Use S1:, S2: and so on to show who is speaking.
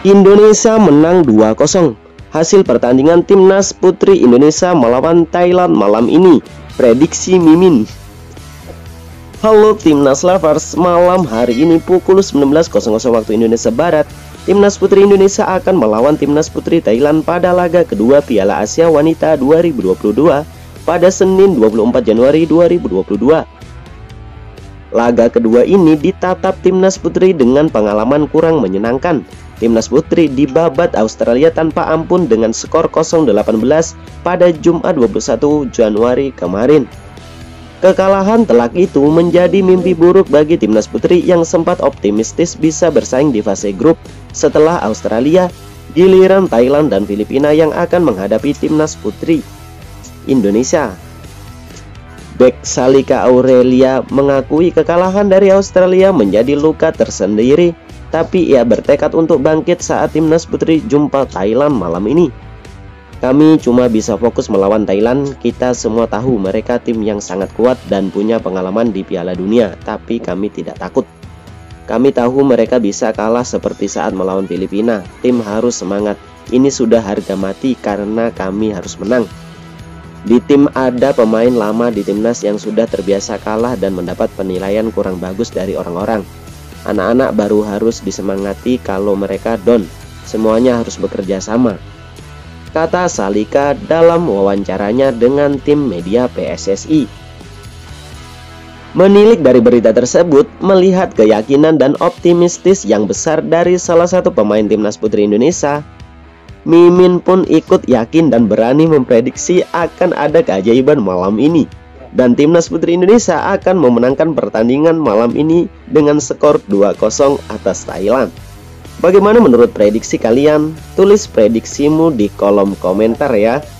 S1: Indonesia menang 2-0. Hasil pertandingan Timnas Putri Indonesia melawan Thailand malam ini. Prediksi Mimin. Halo Timnas Lovers, malam hari ini pukul 19.00 waktu Indonesia Barat, Timnas Putri Indonesia akan melawan Timnas Putri Thailand pada laga kedua Piala Asia Wanita 2022 pada Senin 24 Januari 2022. Laga kedua ini ditatap Timnas Putri dengan pengalaman kurang menyenangkan. Timnas Putri dibabat Australia tanpa ampun dengan skor 0-18 pada Jumat 21 Januari kemarin. Kekalahan telak itu menjadi mimpi buruk bagi Timnas Putri yang sempat optimistis bisa bersaing di fase grup setelah Australia, giliran Thailand dan Filipina yang akan menghadapi Timnas Putri Indonesia. Bek Salika Aurelia mengakui kekalahan dari Australia menjadi luka tersendiri, tapi ia bertekad untuk bangkit saat Timnas Putri jumpa Thailand malam ini. Kami cuma bisa fokus melawan Thailand. Kita semua tahu mereka tim yang sangat kuat dan punya pengalaman di Piala Dunia, tapi kami tidak takut. Kami tahu mereka bisa kalah seperti saat melawan Filipina. Tim harus semangat. Ini sudah harga mati karena kami harus menang. Di tim ada pemain lama di timnas yang sudah terbiasa kalah dan mendapat penilaian kurang bagus dari orang-orang. Anak-anak baru harus disemangati kalau mereka down. Semuanya harus bekerja sama, kata Salika dalam wawancaranya dengan tim media PSSI. Menilik dari berita tersebut, melihat keyakinan dan optimistis yang besar dari salah satu pemain Timnas Putri Indonesia, Mimin pun ikut yakin dan berani memprediksi akan ada keajaiban malam ini. Dan Timnas Putri Indonesia akan memenangkan pertandingan malam ini dengan skor 2-0 atas Thailand. Bagaimana menurut prediksi kalian? Tulis prediksimu di kolom komentar ya.